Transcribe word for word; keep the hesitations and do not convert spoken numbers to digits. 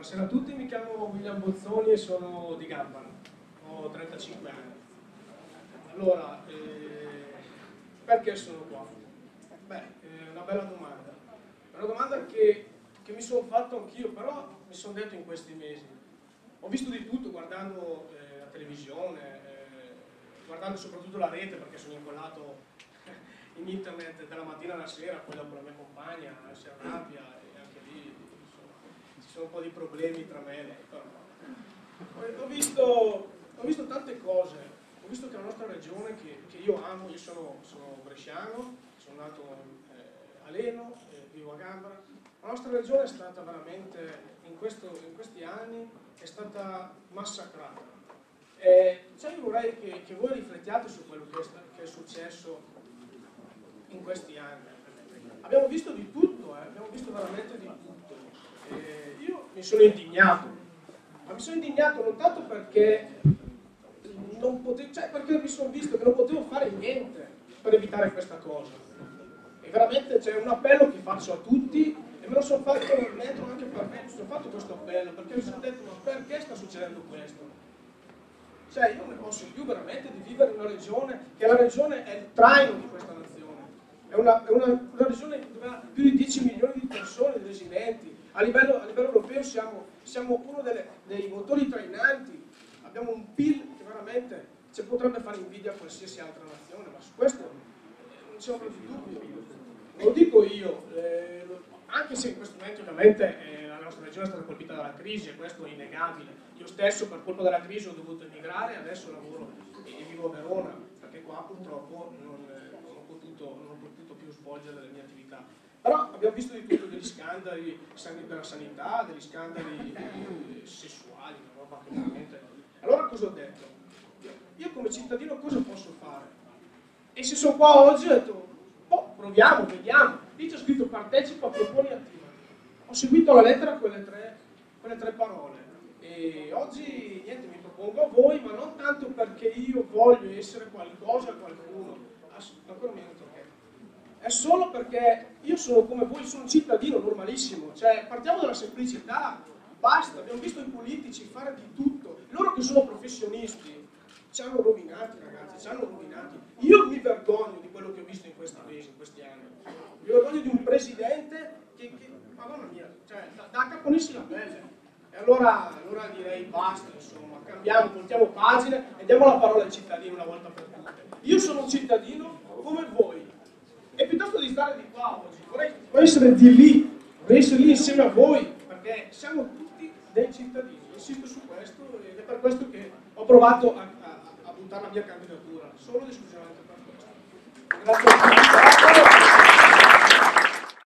Buonasera a tutti, mi chiamo William Bozzoni e sono di Gambara, ho trentacinque anni. Allora, eh, perché sono qua? Beh, è una bella domanda. È una domanda che, che mi sono fatto anch'io, però mi sono detto in questi mesi. Ho visto di tutto guardando eh, la televisione, eh, guardando soprattutto la rete perché sono incollato in internet dalla mattina alla sera, poi dopo la mia compagna si arrabbia e anche lì insomma, ci sono un po' di problemi tra me e lei. Però. Ho, visto, ho visto tante cose, ho visto che la nostra regione, che, che io amo, io sono, sono bresciano, sono nato eh, a Leno, eh, vivo a Gambara, la nostra regione è stata veramente, in, questo, in questi anni, è stata massacrata. Eh, cioè io vorrei che, che voi riflettiate su quello che è, che è successo in questi anni. Abbiamo visto di tutto, eh? abbiamo visto veramente di tutto. Eh, io mi sono indignato, ma mi sono indignato non tanto perché, non potevo, cioè perché mi sono visto che non potevo fare niente per evitare questa cosa. E veramente c'è un appello che faccio a tutti, e me lo sono fatto dentro anche per me, mi sono fatto questo appello, perché mi sono detto, ma perché sta succedendo questo? Cioè io non ne posso più veramente di vivere in una regione, che la regione è il traino di questa nazione. È una, è una, una regione dove ha più di dieci milioni di persone, di residenti. A livello, a livello europeo siamo, siamo uno delle, dei motori trainanti. Abbiamo un P I L che veramente ci potrebbe fare invidia a qualsiasi altra nazione, ma su questo non c'è ombra di dubbio. Lo dico io, eh, anche se in questo momento ovviamente eh, la nostra regione è stata colpita dalla crisi, e questo è innegabile. Io stesso per colpa della crisi ho dovuto emigrare, adesso lavoro e vivo a Verona, perché qua purtroppo non, eh, non, ho potuto, non ho potuto più svolgere le mie attività. Però abbiamo visto di tutto, degli scandali della sanità, degli scandali eh, sessuali, una roba che veramente... Allora cosa ho detto? Io come cittadino cosa posso fare? E se sono qua oggi ho detto, oh, proviamo, vediamo. Lì c'è scritto partecipa, proponi, attiva. Ho seguito la lettera quelle tre, quelle tre parole. E oggi niente, mi propongo a voi, ma non tanto perché io voglio essere qualcosa a qualcuno, ancora un minuto, okay. È solo perché io sono come voi, sono un cittadino normalissimo, cioè partiamo dalla semplicità, basta, abbiamo visto i politici fare di tutto, loro che sono professionisti ci hanno rovinati ragazzi, ci hanno rovinati. Io mi vergogno di quello che ho visto in questi mesi, in questi anni, mi vergogno di un presidente che, che madonna mia, cioè da, da caponirsi la pelle. E allora, allora direi basta, insomma, cambiamo, voltiamo pagine e diamo la parola ai cittadini una volta per tutte. Io sono un cittadino come voi e piuttosto di stare di qua oggi, vorrei, vorrei essere di lì, vorrei essere lì insieme a voi, perché siamo tutti dei cittadini, insisto su questo ed è per questo che ho provato a, a, a buttare la mia candidatura, solo ed esclusivamente per questo. Grazie a tutti.